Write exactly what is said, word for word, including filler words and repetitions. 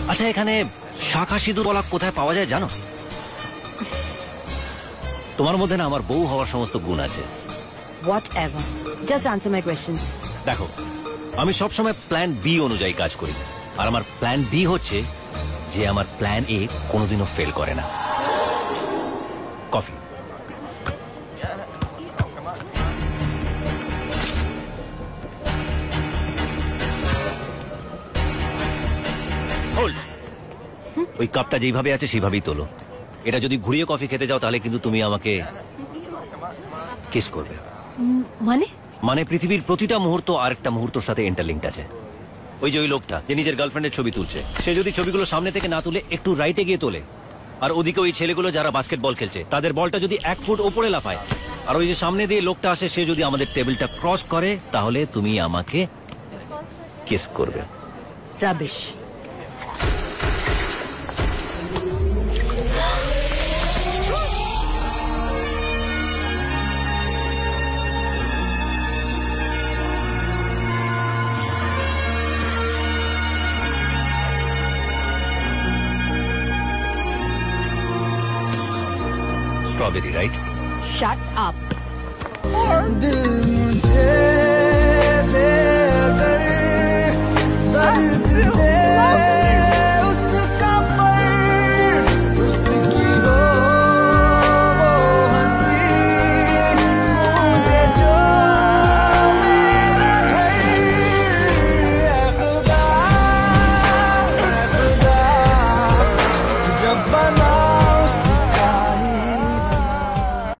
আচ্ছা, এখানে শাখা সিঁদুর বলা কোথায় পাওয়া যায় জানো? তোমার মধ্যে না আমার বউ হওয়ার সমস্ত গুণ আছে। Whatever. Just answer my questions. দেখো, আমি সবসময় প্ল্যান বি অনুযায়ী কাজ করি, আর আমার প্ল্যান বি হচ্ছে যে আমার প্ল্যান এ কোনোদিনও ফেল করে না। কফি। ওই কাপটা যেইভাবে আছে সেইভাবেই তোলো। এটা যদি ঘুরিয়ে কফি খেতে যাও তাহলে কিন্তু তুমি আমাকে কিস করবে। মানে মানে পৃথিবীর প্রতিটা মুহূর্ত আরেকটা মুহূর্তের সাথে ইন্টারলিঙ্কড আছে। ওই যে ওই লোকটা যে নিজের গার্লফ্রেন্ডের ছবি তুলছে, সে যদি ছবিগুলো সামনে থেকে না তুলে একটু রাইটে গিয়ে তোলে, আর ওদিকে ওই ছেলেগুলো যারা বাস্কেটবল খেলছে তাদের বলটা যদি এক ফুট ওপরে লাফায়, আর ওই যে সামনে দিয়ে লোকটা আসে সে যদি আমাদের টেবিলটা ক্রস করে, তাহলে তুমি আমাকে কিস করবে। Rubbish. Strawberry, right? Shut up. दिल मुझे